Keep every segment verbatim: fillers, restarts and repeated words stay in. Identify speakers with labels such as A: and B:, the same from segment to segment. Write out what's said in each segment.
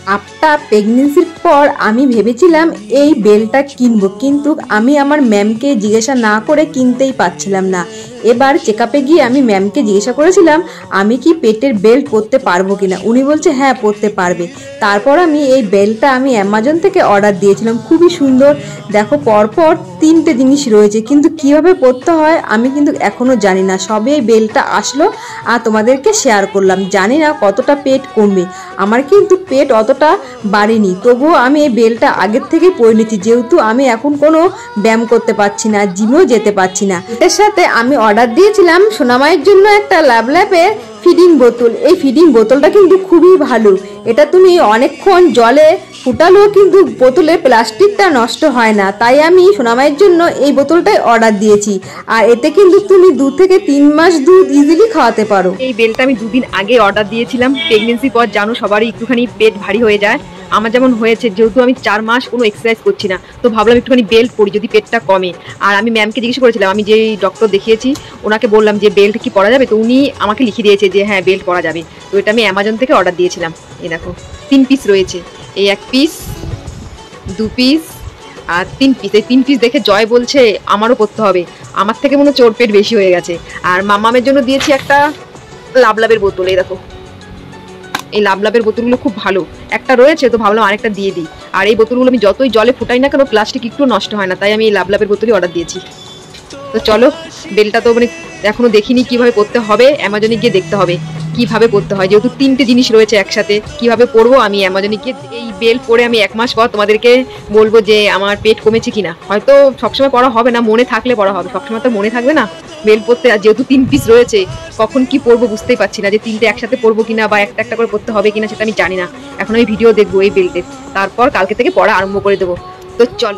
A: আপটা প্রেগনেন্সির পর আমি ভেবেছিলাম এই বেল্টটা কিনবো, কিন্তু আমি আমার ম্যামকে জিজ্ঞাসা না করে কিনতেই পারছিলাম না। এবার চেক আপে গিয়ে আমি ম্যামকে জিজ্ঞাসা করেছিলাম আমি কি পেটের বেল্ট পরতে পারবো কিনা। উনি বলছে হ্যাঁ পরতে পারবে। তারপর আমি এই বেল্টটা আমি অ্যামাজন থেকে অর্ডার দিয়েছিলাম, খুবই সুন্দর। দেখো পরপর তিনটে জিনিস রয়েছে, কিন্তু কিভাবে পরতে হয় আমি কিন্তু এখনো জানি না। সবে এই বেল্টটা আসলো আর তোমাদেরকে শেয়ার করলাম। জানি না কতটা পেট কমবে, আমার কিন্তু পেট অতটা বাড়েনি, তবুও আমি এই বেল্টটা আগের থেকে পরে নিচ্ছি, যেহেতু আমি এখন কোনো ব্যায়াম করতে পারছি না, জিমেও যেতে পারছি না। এর সাথে আমি অর্ডার দিয়েছিলাম সোনামায়ের জন্য একটা লাভল্যাপের ফিডিং বোতল। এই ফিডিং বোতলটা কিন্তু খুবই ভালো, এটা তুমি অনেকক্ষণ জলে ফুটালেও কিন্তু বোতলের প্লাস্টিকটা নষ্ট হয় না। তাই আমি সোনামায়ের জন্য এই বোতলটাই অর্ডার দিয়েছি। আর এতে কিন্তু তুমি দু থেকে তিন মাস দুধ ইজিলি খাওয়াতে পারো।
B: এই বেল্টটা আমি দুদিন আগে অর্ডার দিয়েছিলাম। প্রেগনেন্সির পর জানো সবারই একটুখানি পেট ভারী হয়ে যায়, আমার যেমন হয়েছে। যেহেতু আমি চার মাস কোনো এক্সারসাইজ করছি না, তো ভাবলাম একটুখানি বেল্ট পরি যদি পেটটা কমে। আর আমি ম্যামকে জিজ্ঞেস করেছিলাম, আমি যেই ডক্টর দেখিয়েছি ওনাকে বললাম যে বেল্ট কি পরা যাবে, তো উনি আমাকে লিখে দিয়েছে যে হ্যাঁ বেল্ট পরা যাবে। তো এটা আমি অ্যামাজন থেকে অর্ডার দিয়েছিলাম। এই দেখো তিন পিস রয়েছে, এই এক পিস, দু পিস আর তিন পিস। এই তিন পিস দেখে জয় বলছে আমারও পরতে হবে, আমার থেকে মনে চোর পেট বেশি হয়ে গেছে। আর মামামের জন্য দিয়েছি একটা লাভলাভের বোতল। এই দেখো এই লাভলাভের বোতলগুলো খুব ভালো, একটা রয়েছে তো ভাবলাম আরেকটা দিয়ে দিই। আর এই বোতলগুলো আমি যতই জলে ফুটাই না কেন প্লাস্টিক একটু নষ্ট হয় না, তাই আমি এই লাভলাভের বোতলই অর্ডার দিয়েছি। তো চলো, বেলটা তো মানে এখনো দেখিনি কিভাবে পরতে হবে, অ্যামাজনে গিয়ে দেখতে হবে কিভাবে পরতে হয়। যেহেতু তিনটে জিনিস রয়েছে একসাথে, কিভাবে পরবো আমি অ্যামাজনে গিয়ে। এই বেল পরে আমি এক মাস পর তোমাদেরকে বলবো যে আমার পেট কমেছে কিনা। হয়তো সবসময় পড়া হবে না, মনে থাকলে পড়া হবে, সবসময় তো মনে থাকবে না বেল পরতে। আর যেহেতু তিন পিস রয়েছে, কখন কি পরবো বুঝতেই পারছি না, যে তিনটে একসাথে পরবো কিনা বা একটা একটা করে পরতে হবে কিনা সেটা আমি জানি না। এখন আমি ভিডিও দেখবো এই বেল্টের, তারপর কালকে থেকে পড়া আরম্ভ করে দেবো। তো চলো।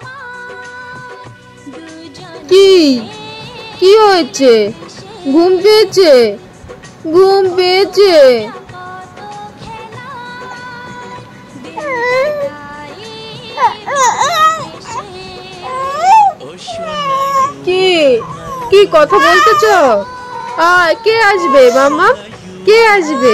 C: কি কি হয়েছে? ঘুম পেয়েছে? ঘুম পেয়েছে? কি কি কথা বলতেছ? আয়, কে আসবে মামা? কে আসবে?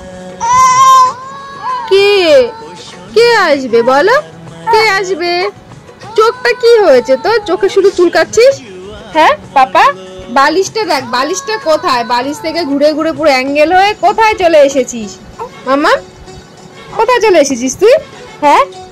C: কে কে আসবে বলো? কে আসবে? চোখটা কি হয়েছে তোর? চোখে শুধু চুলকাচ্ছিস? হ্যাঁ পাপা, বালিশটা দেখ, বালিশটা কোথায়? বালিশ থেকে ঘুরে ঘুরে পুরো অ্যাঙ্গেল হয়ে কোথায় চলে এসেছিস? মামা কোথায় চলে এসেছিস তুই? হ্যাঁ